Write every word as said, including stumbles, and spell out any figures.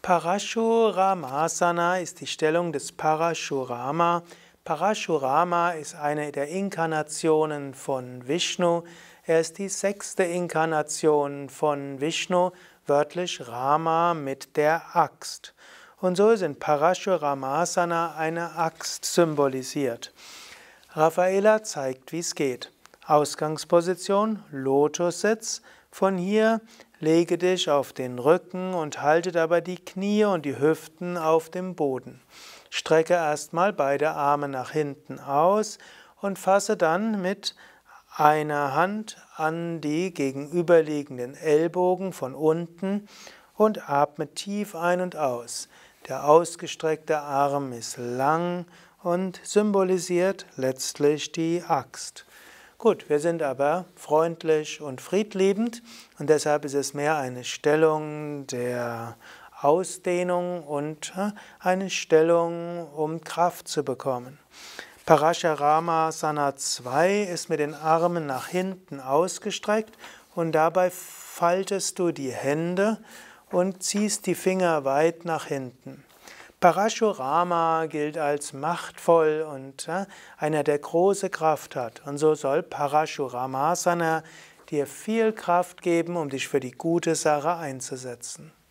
Parashuramasana ist die Stellung des Parashurama. Parashurama ist eine der Inkarnationen von Vishnu. Er ist die sechste Inkarnation von Vishnu, wörtlich Rama mit der Axt. Und so ist in Parashuramasana eine Axt symbolisiert. Raffaella zeigt, wie es geht. Ausgangsposition, Lotussitz. Von hier lege dich auf den Rücken und halte dabei die Knie und die Hüften auf dem Boden. Strecke erstmal beide Arme nach hinten aus und fasse dann mit einer Hand an die gegenüberliegenden Ellbogen von unten und atme tief ein und aus. Der ausgestreckte Arm ist lang und symbolisiert letztlich die Axt. Gut, wir sind aber freundlich und friedliebend und deshalb ist es mehr eine Stellung der Ausdehnung und eine Stellung, um Kraft zu bekommen. Parashuramasana zwei ist mit den Armen nach hinten ausgestreckt und dabei faltest du die Hände und ziehst die Finger weit nach hinten. Parashurama gilt als machtvoll und äh, einer, der große Kraft hat. Und so soll Parashuramasana dir viel Kraft geben, um dich für die gute Sache einzusetzen.